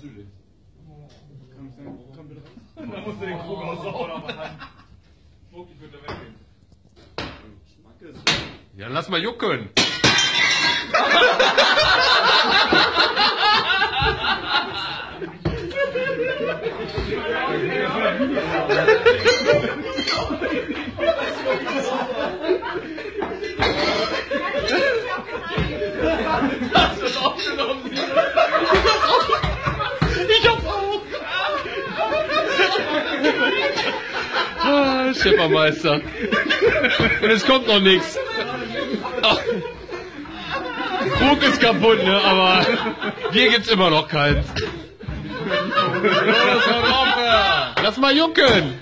natürlich. Komm bitte raus. Da musst du den Krug aussaugen. Vogel wird da weggehen. Schmack ist. Ja, lass mal jucken. Das wird aufgenommen. Ich hab's auch. Ah, Schippermeister. Und es kommt noch nichts. Krug ist kaputt, ne? Aber hier gibt's immer noch keins. Lass mal jucken.